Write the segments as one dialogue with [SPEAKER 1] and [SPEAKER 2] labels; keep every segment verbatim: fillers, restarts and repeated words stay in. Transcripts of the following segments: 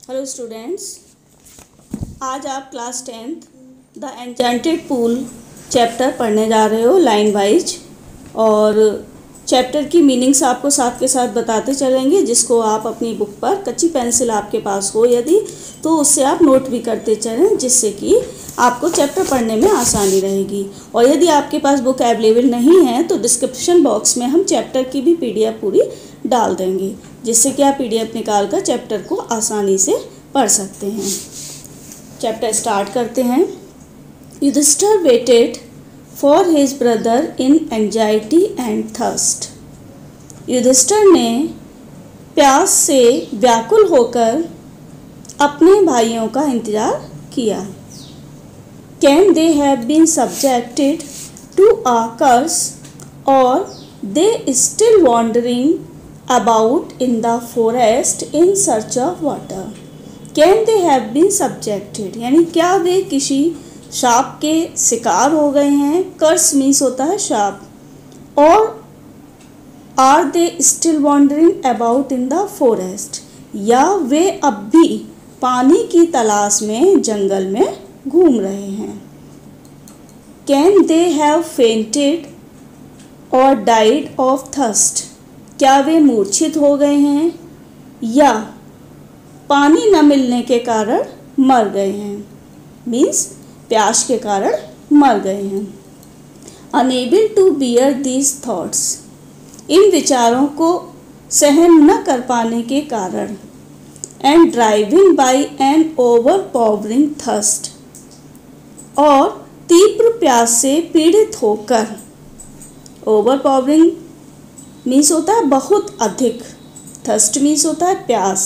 [SPEAKER 1] Hello students, आज आप class tenth the enchanted pool chapter पढ़ने जा रहे हो लाइन वाइज। और चैप्टर की मीनिंग्स आपको साथ के साथ बताते चलेंगे, जिसको आप अपनी बुक पर कच्ची पेंसिल आपके पास हो यदि तो उससे आप नोट भी करते चलें, जिससे कि आपको चैप्टर पढ़ने में आसानी रहेगी। और यदि आपके पास बुक अवेलेबल नहीं है तो डिस्क्रिप्शन बॉक्स में हम चैप्टर की भी पीडीएफ पूरी डाल देंगे, जिससे कि आप पीडीएफ निकाल कर चैप्टर को आसानी से पढ़ सकते हैं। चैप्टर स्टार्ट करते हैं। Yudhishthir waited for his brother in anxiety and thirst. Yudhishthir ने प्यास से व्याकुल होकर अपने भाइयों का इंतजार किया। Can they have been subjected to a curse और they still wondering about in the forest in search of water? Can they have been subjected, यानी क्या वे किसी शाप के शिकार हो गए हैं। कर्स मीन्स होता है शाप। और are they still wandering about in the forest, या वे अब भी पानी की तलाश में जंगल में घूम रहे हैं। Can they have fainted or died of thirst, क्या वे मूर्छित हो गए हैं या पानी न मिलने के कारण मर गए हैं। मीन्स प्यास के कारण मर गए हैं। Unable to bear these thoughts, इन विचारों को सहन न कर पाने के कारण। And driving by an overpowering thirst, और तीव्र प्यास से पीड़ित होकर। ओवर पावरिंग मीन्स होता है बहुत अधिक, थर्स्ट मीन्स होता है प्यास,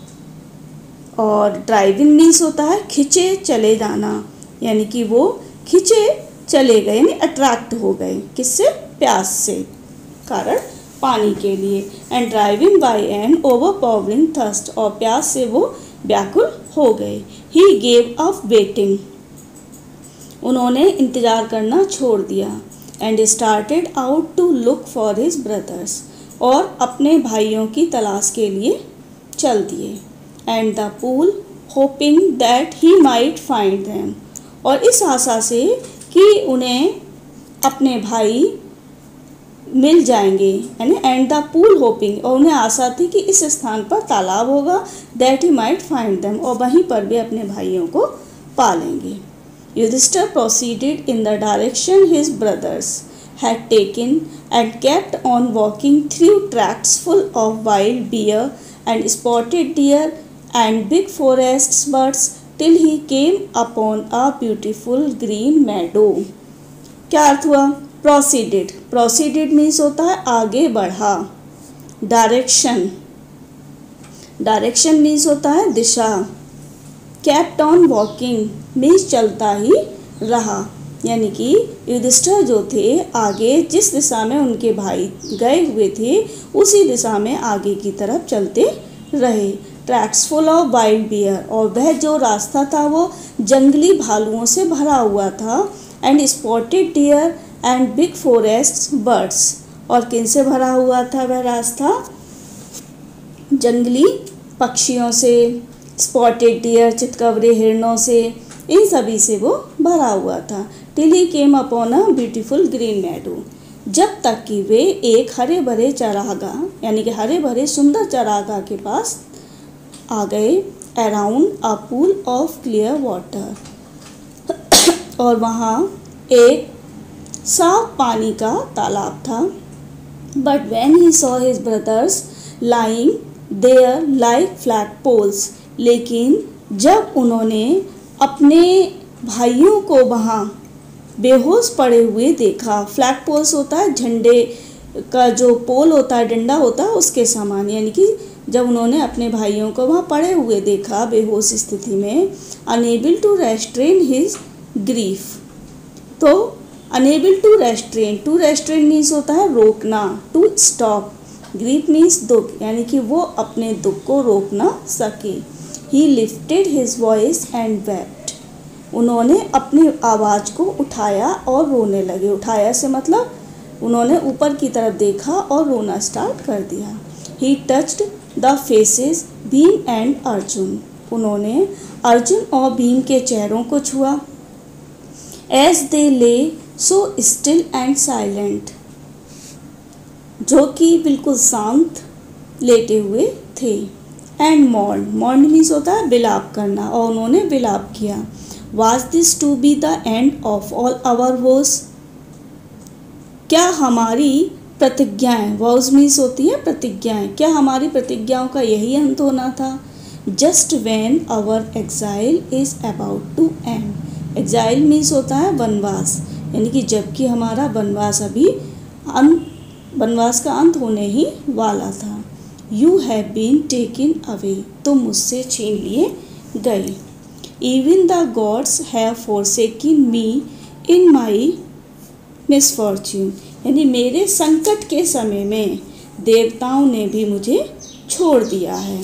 [SPEAKER 1] और ड्राइविंग मीन्स होता है खिंचे चले जाना, यानी कि वो खिंचे चले गए, यानी अट्रैक्ट हो गए किससे, प्यास से कारण पानी के लिए। And driving by an overpowering thirst, और प्यास से वो व्याकुल हो गए। ही गेव अप वेटिंग, उन्होंने इंतज़ार करना छोड़ दिया। And started out to look for his brothers, और अपने भाइयों की तलाश के लिए चल दिए। And the pool hoping that he might find them, और इस आशा से कि उन्हें अपने भाई मिल जाएंगे, यानी एंड द पूल होपिंग, और उन्हें आशा थी कि इस स्थान पर तालाब होगा, that he might find them, और वहीं पर वे अपने भाइयों को पालेंगे। Yudhishthir proceeded in the direction his brothers had taken and kept on walking through tracts full of wild bear and spotted deer and big forest birds till he came upon a beautiful green meadow. क्या अर्थ हुआ? Proceeded, proceeded means होता है आगे बढ़ा। Direction, direction means होता है दिशा। Kept on walking means चलता ही रहा, यानी कि युधिष्ठिर जो थे आगे जिस दिशा में उनके भाई गए हुए थे उसी दिशा में आगे की तरफ चलते रहे। Tracks full of wild bear, और वह जो रास्ता था वो जंगली भालुओं से भरा हुआ था। And spotted deer and big forest birds, और किन से भरा हुआ था वह रास्ता? जंगली पक्षियों से, स्पॉटेड डियर चितकबरे हिरणों से, इन सभी से वो भरा हुआ था। Till he came upon a beautiful green meadow, जब तक कि वे एक हरे भरे चरागाह, यानी कि हरे भरे सुंदर चरागाह के पास आ गए। Around a pool of clear water, और वहाँ एक साफ पानी का तालाब था। But when he saw his brothers lying there like flag poles, लेकिन जब उन्होंने अपने भाइयों को वहाँ बेहोश पड़े हुए देखा। फ्लैग पोल्स होता है झंडे का जो पोल होता है, डंडा होता है, उसके समान, यानी कि जब उन्होंने अपने भाइयों को वहाँ पड़े हुए देखा बेहोश स्थिति में। Unable to restrain his grief, तो unable to restrain, to restrain means होता है रोकना, टू स्टॉप। ग्रीफ मीन्स दुख, यानी कि वो अपने दुख को रोक ना सके। He lifted his voice and wept, उन्होंने अपनी आवाज़ को उठाया और रोने लगे। उठाया से मतलब उन्होंने ऊपर की तरफ देखा और रोना स्टार्ट कर दिया। He touched the faces Bhim and Arjun, उन्होंने अर्जुन और भीम के चेहरों को छुआ। एज दे ले सो स्टिल एंड साइलेंट, जो कि बिल्कुल शांत लेटे हुए थे। एंड मॉर्न, मॉर्न मीन्स होता है विलाप करना, और उन्होंने विलाप किया। Was this to be the end of all our vows, क्या हमारी प्रतिज्ञाएं, वॉज मीन्स होती है प्रतिज्ञाएं, क्या हमारी प्रतिज्ञाओं का यही अंत होना था। Just when our exile is about to end, exile means होता है वनवास, यानी कि जबकि हमारा वनवास अभी अंत, वनवास का अंत होने ही वाला था। You have been taken away, तुम मुझसे छीन लिए गए। Even the gods have forsaken me in my misfortune, यानी मेरे संकट के समय में देवताओं ने भी मुझे छोड़ दिया है।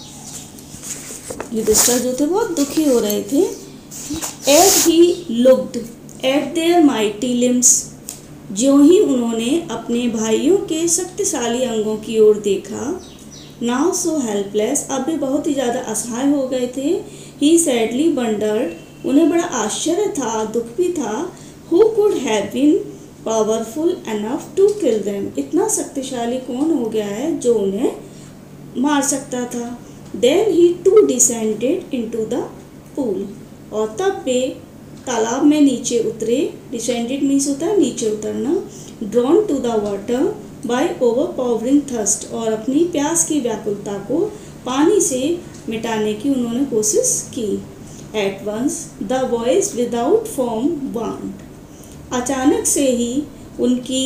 [SPEAKER 1] युधिष्ठिर जो थे बहुत दुखी हो रहे थे। As he looked at their mighty limbs, ज्यों ही उन्होंने अपने भाइयों के शक्तिशाली अंगों की ओर देखा। नाउ सो हेल्पलेस, अब वे बहुत ही ज़्यादा असहाय हो गए थे। ही सैडली वंडर्ड, उन्हें बड़ा आश्चर्य था, दुख भी था। Who could have been powerful enough to kill them, इतना शक्तिशाली कौन हो गया है जो उन्हें मार सकता था। Then he too descended into the pool, और तब वे तालाब में नीचे उतरे। डिसेंडेड मीन्स होता है नीचे उतरना। Drawn to the water by overpowering thirst, और अपनी प्यास की व्याकुलता को पानी से मिटाने की उन्होंने कोशिश की। At once the voice without form warned, अचानक से ही उनकी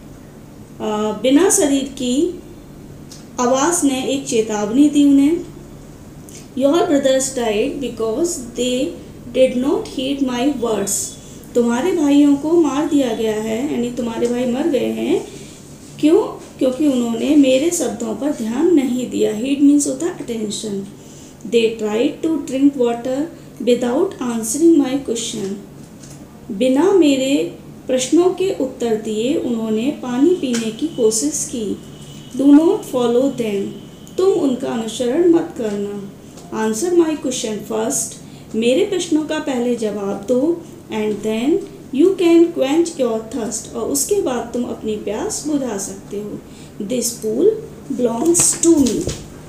[SPEAKER 1] आ, बिना शरीर की आवाज़ ने एक चेतावनी दी उन्हें। Your brothers died because they did not heed my words, तुम्हारे भाइयों को मार दिया गया है, यानी तुम्हारे भाई मर गए हैं। क्यों? क्योंकि उन्होंने मेरे शब्दों पर ध्यान नहीं दिया। हीड मीन्स होता है attention. They tried to drink water without answering my question, बिना मेरे प्रश्नों के उत्तर दिए उन्होंने पानी पीने की कोशिश की। डू नॉट फॉलो देम, तुम उनका अनुसरण मत करना। आंसर माई क्वेश्चन फर्स्ट, मेरे प्रश्नों का पहले जवाब दो। And then you can quench your thirst, और उसके बाद तुम अपनी प्यास बुझा सकते हो। This pool belongs to me,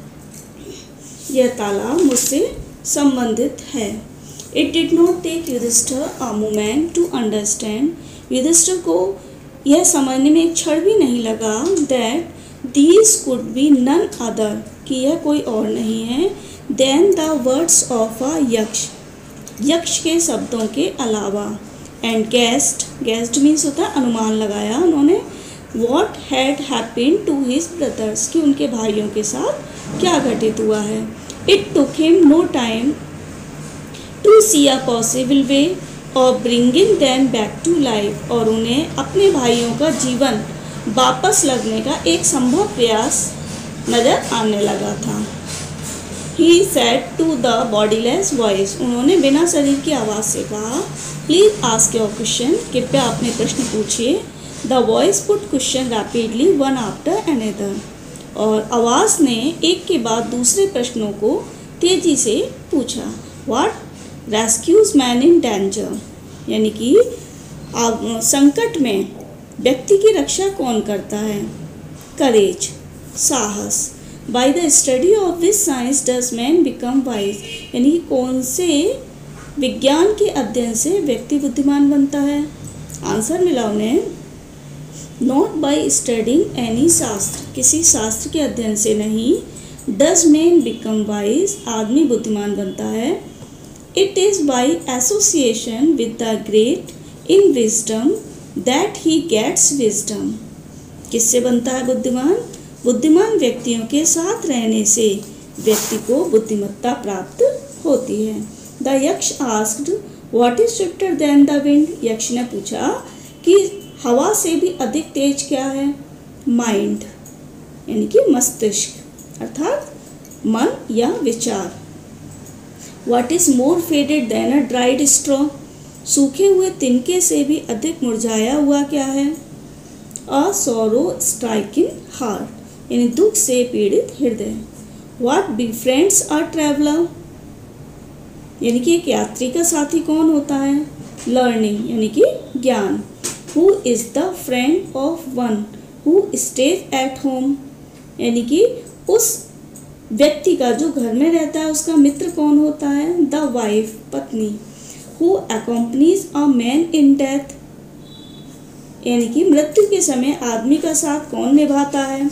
[SPEAKER 1] यह तालाब मुझसे संबंधित है। It did not take Yudhishthira a moment to understand, Yudhishthira को यह समझने में एक क्षण भी नहीं लगा that these could be none other, कि यह कोई और नहीं है than the words of a yaksha, यक्ष के शब्दों के अलावा। एंड गेस्ट, गेस्ट मीन्स होता है अनुमान लगाया उन्होंने। What had happened to his brothers, कि उनके भाइयों के साथ क्या घटित हुआ है। It took him no time to see a possible way of bringing them back to life, और उन्हें अपने भाइयों का जीवन वापस लगने का एक संभव प्रयास नज़र आने लगा था। He said to the bodiless voice, उन्होंने बिना शरीर की आवाज़ से कहा, प्लीज़ आस्क योर क्वेश्चन, कृपया अपने प्रश्न पूछिए। The voice put question rapidly one after another, और आवाज़ ने एक के बाद दूसरे प्रश्नों को तेज़ी से पूछा। What rescues man in danger, यानी कि संकट में व्यक्ति की रक्षा कौन करता है। करेज, साहस। By the study of this science does man become wise, यानी कौन से विज्ञान के अध्ययन से व्यक्ति बुद्धिमान बनता है। आंसर मिला उन्हें, नॉट बाय स्टडिंग एनी शास्त्र, किसी शास्त्र के अध्ययन से नहीं। डज मैन बिकम वाइज, आदमी बुद्धिमान बनता है। It is by association with the great in wisdom that he gets wisdom, किससे बनता है बुद्धिमान। बुद्धिमान व्यक्तियों के साथ रहने से व्यक्ति को बुद्धिमत्ता प्राप्त होती है। The yaksha asked what is swifter than the wind, यक्ष ने पूछा कि हवा से भी अधिक तेज क्या है। माइंड, यानी कि मस्तिष्क अर्थात मन या विचार। What is more faded than a dried straw, सूखे हुए तिनके से भी अधिक मुरझाया हुआ क्या है। अ सॉरो स्ट्राइकिंग हार्ट, यानी दुख से पीड़ित हृदय। व्हाट बिफ्रेंड्स अ ट्रैवलर, यानी कि एक यात्री का साथी कौन होता है? लर्निंग यानी कि ज्ञान। Who is the friend of one who stays at home, यानी कि उस व्यक्ति का जो घर में रहता है उसका मित्र कौन होता है? द वाइफ, पत्नी। Who accompanies a man in death, यानी कि मृत्यु के समय आदमी का साथ कौन निभाता है?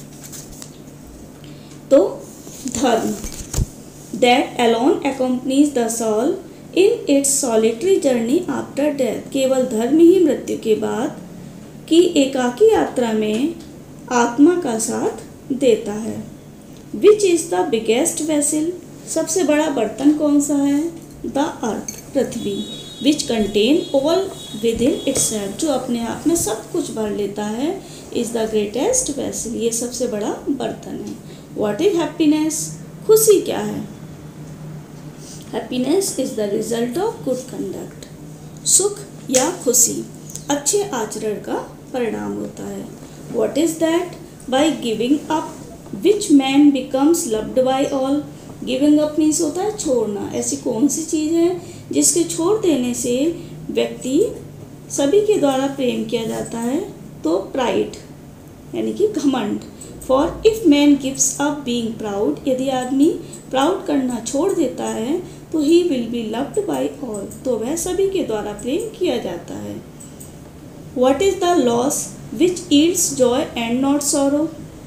[SPEAKER 1] तो dharma. That alone accompanies the soul in its solitary journey after death, केवल धर्म ही मृत्यु के बाद की एकाकी यात्रा में आत्मा का साथ देता है। Which is the biggest vessel, सबसे बड़ा बर्तन कौन सा है? द अर्थ, पृथ्वी। Which contain all within itself, जो अपने आप में सब कुछ भर लेता है, इज़ द ग्रेटेस्ट वेसल, ये सबसे बड़ा बर्तन है। व्हाट इज हैप्पीनेस, खुशी क्या है? Happiness is the result of good conduct, सुख या खुशी अच्छे आचरण का परिणाम होता है। What is that, by giving up which man becomes loved by all, giving up means होता है छोड़ना। ऐसी कौन सी चीज़ है जिसके छोड़ देने से व्यक्ति सभी के द्वारा प्रेम किया जाता है? तो प्राइड यानी कि घमंड। For if man gives up being proud, यदि आदमी प्राउड करना छोड़ देता है तो he will be loved by all, तो वह सभी के द्वारा प्रेम किया जाता है। What is the loss which eats joy and not sorrow,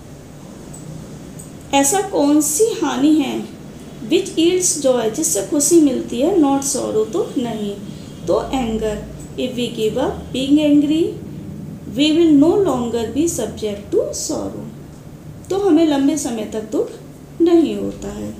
[SPEAKER 1] ऐसा कौन सी हानि है? विच ईट्स जॉय, जिससे खुशी मिलती है, नॉट सॉरो, तो नहीं। तो anger, if we give up being angry we will no longer be subject to sorrow, तो हमें लंबे समय तक दुख नहीं होता है।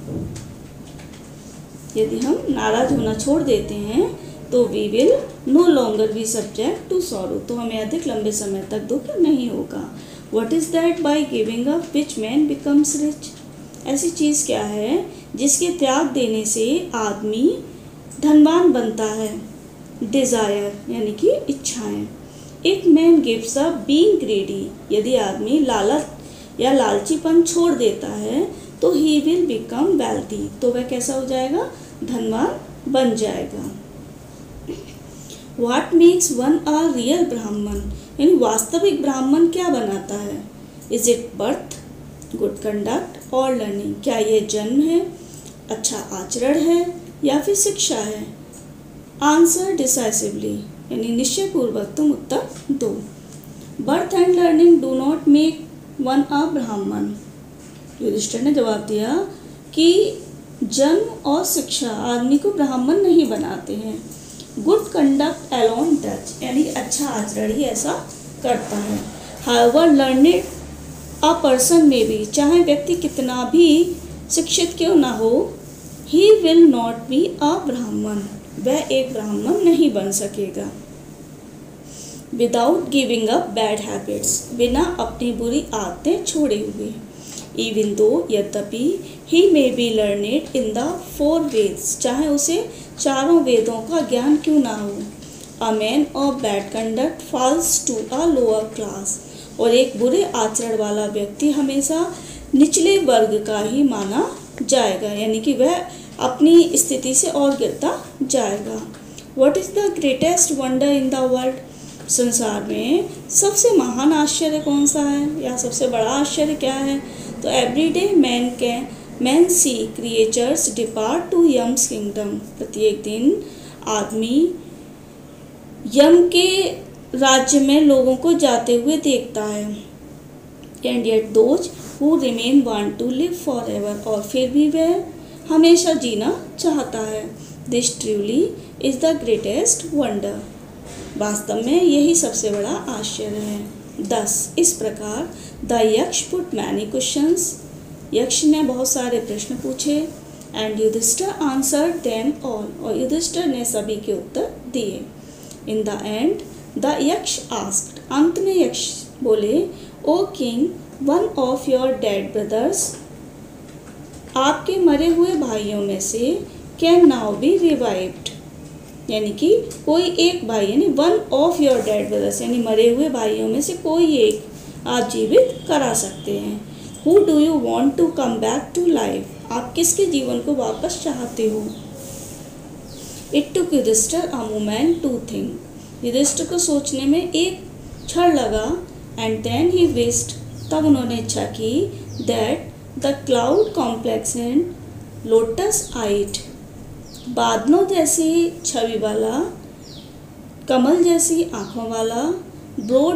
[SPEAKER 1] यदि हम नाराज होना छोड़ देते हैं तो we will no longer be subject to sorrow, तो हमें अधिक लंबे समय तक दुख नहीं होगा। What is that, by giving up which man becomes rich, ऐसी चीज़ क्या है जिसके त्याग देने से आदमी धनवान बनता है? डिज़ायर यानी कि इच्छाएं। If man gives up being greedy, यदि आदमी लालच या लालचीपन छोड़ देता है तो ही विल बिकम वेल्थी, तो वह कैसा हो जाएगा? धनवान बन जाएगा। What makes one a real Brahmin, यानी वास्तविक ब्राह्मण क्या बनाता है? Is it birth, good conduct और लर्निंग, क्या यह जन्म है, अच्छा आचरण है या फिर शिक्षा है? आंसर डिसाइसिवली, यानी निश्चय पूर्वक तुम उत्तर दो। Birth and learning do not make one a Brahmin, Yudhishthira ने जवाब दिया कि जन्म और शिक्षा आदमी को ब्राह्मण नहीं बनाते हैं। गुड कंडक्ट अलोन डच, यानी अच्छा आचरण ही ऐसा करता है। हाउएवर लर्नेड अ पर्सन में भी, चाहे व्यक्ति कितना भी शिक्षित क्यों ना हो, he will not be a Brahmin, वह एक ब्राह्मण नहीं बन सकेगा। Without giving up bad habits, बिना अपनी बुरी आदतें छोड़े हुए। इवन दो, यद्यपि, he may be learned in the four Vedas, चाहे उसे चारों वेदों का ज्ञान क्यों ना हो। A man of bad conduct falls to a lower class, और एक बुरे आचरण वाला व्यक्ति हमेशा निचले वर्ग का ही माना जाएगा, यानी कि वह अपनी स्थिति से और गिरता जाएगा। What is the greatest wonder in the world, संसार में सबसे महान आश्चर्य कौन सा है या सबसे बड़ा आश्चर्य क्या है? तो everyday man can man see creatures depart to Yama's kingdom, प्रत्येक दिन आदमी यम के राज्य में लोगों को जाते हुए देखता है। And yet those who remain want to live forever, और फिर भी वह हमेशा जीना चाहता है। This truly is the greatest wonder, वास्तव में यही सबसे बड़ा आश्चर्य है। दस, इस प्रकार द यक्ष पुट मैनी क्वेश्चंस, यक्ष ने बहुत सारे प्रश्न पूछे। And Yudhishthira answered them all, और युधिष्ठिर ने सभी के उत्तर दिए। In the end the yaksha asked, अंत में यक्ष बोले, oh king, one of your dead brothers, आपके मरे हुए भाइयों में से कैन नाउ बी रिवाइव्ड, यानी कि कोई एक भाई, यानी one of your dead brothers, यानी मरे हुए भाइयों में से कोई एक आप जीवित करा सकते हैं। Who do you want to come back to life, आप किसके जीवन को वापस चाहते हो? It took Yudhishthira a moment to think. Yudhishthira को सोचने में एक क्षण लगा। एंड देन ही विस्ड, तब उन्होंने इच्छा की, that the cloud complex and lotus eyed, बादलों जैसी छवि वाला, कमल जैसी आँखों वाला, ब्रॉड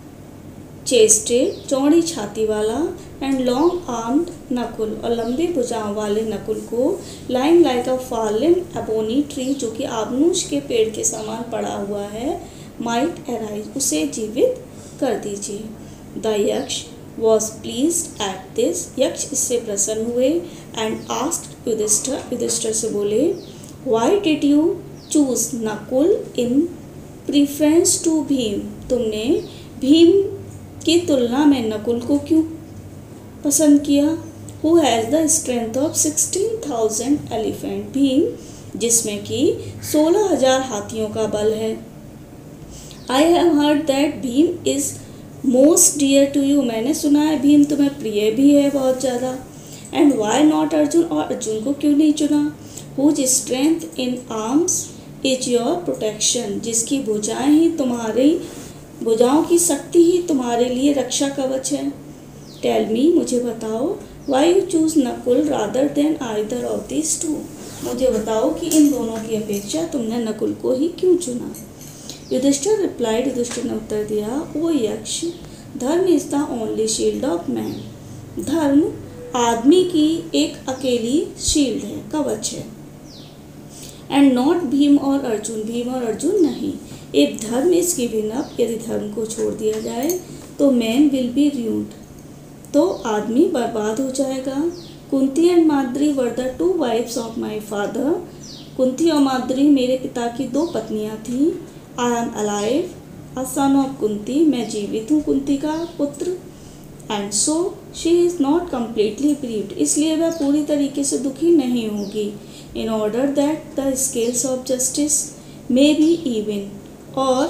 [SPEAKER 1] चेस्टेड, चौड़ी छाती वाला, एंड लॉन्ग आर्म्ड नकुल, और लंबी भुजाओं वाले नकुल को, lying like a fallen ebony tree, जो कि आबनूस के पेड़ के समान पड़ा हुआ है, माइट अराइज, उसे जीवित कर दीजिए। The yaksha was pleased at this, यक्ष इससे प्रसन्न हुए। एंड आस्क्ड युधिष्ठिर, युधिष्ठिर से बोले, why did you choose Nakula in preference to Bhima, तुमने भीम की तुलना में नकुल को क्यों पसंद किया। Who has the strength of sixteen thousand elephant, Bhima जिसमें कि सोलह हजार हाथियों का बल है। I have heard that Bhima is most dear to you, मैंने सुना है भीम तुम्हें प्रिय भी है बहुत ज़्यादा। एंड वाई नॉट अर्जुन, और अर्जुन को क्यों नहीं चुना। Whose strength in arms is your protection, जिसकी भुजाएं ही तुम्हारी भुजाओं की शक्ति ही तुम्हारे लिए रक्षा कवच है। टेल मी, मुझे बताओ, why you choose Nakula rather than either of this two, मुझे बताओ कि इन दोनों की अपेक्षा तुमने नकुल को ही क्यों चुना। युधिष्ठिर रिप्लाइड, युधिष्ठिर ने उत्तर दिया, oh yaksha, dharma is the only shield of man, dharma आदमी की एक अकेली शील्ड है, कवच है। एंड नॉट भीम और अर्जुन, भीम और अर्जुन नहीं। इफ धर्म इज गिवन अप, यदि धर्म को छोड़ दिया जाए तो मैन विल बी रूइंड, तो आदमी बर्बाद हो जाएगा। Kunti and Madri were the two wives of my father, Kunti और माद्री मेरे पिता की दो पत्नियां थीं। I am alive a son of Kunti, मैं जीवित हूँ कुंती का पुत्र। And so she is not completely grieved, इसलिए वह पूरी तरीके से दुखी नहीं होगी। In order that the scales of justice may be even, और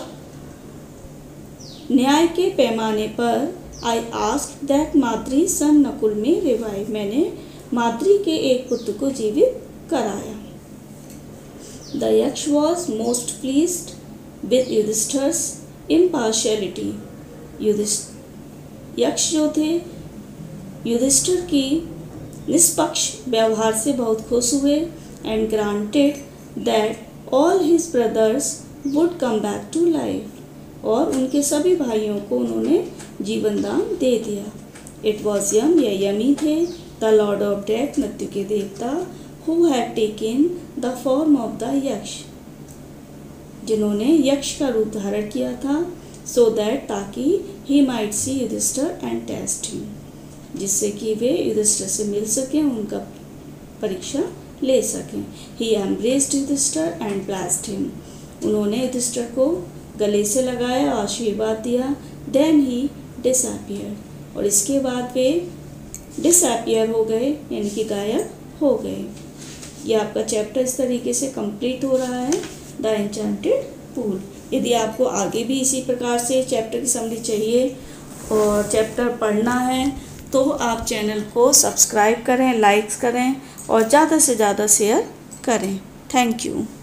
[SPEAKER 1] न्याय के पैमाने पर I ask that Madri sun Nakula may revive, मैंने माद्री के एक पुत्र को जीवित कराया। The yaksha was most pleased with Yudhishthira's impartiality, Yudhishthira यक्ष जो थे युधिष्ठिर की निष्पक्ष व्यवहार से बहुत खुश हुए। And granted that all his brothers would come back to life, और उनके सभी भाइयों को उन्होंने जीवन दान दे दिया। इट वॉज यम, ये यमी थे, द लॉर्ड ऑफ डेथ, मृत्यु के देवता, who had taken the form of the yaksha, जिन्होंने यक्ष का रूप धारण किया था, सो दैट, ताकि he might see Yudhishthira and test him, जिससे कि वे युधिष्ठिर से मिल सकें, उनका परीक्षा ले सकें। He embraced Yudhishthira and blessed him, उन्होंने युधिष्ठिर को गले से लगाया, आशीर्वाद दिया। देन ही डिसअपियर, और इसके बाद वे डिसअपियर हो गए, यानी कि गायब हो गए। ये आपका चैप्टर इस तरीके से कंप्लीट हो रहा है, द एन्चेंटेड पूल। यदि आपको आगे भी इसी प्रकार से चैप्टर की समरी चाहिए और चैप्टर पढ़ना है तो आप चैनल को सब्सक्राइब करें, लाइक्स करें और ज़्यादा से ज़्यादा शेयर करें। Thank you.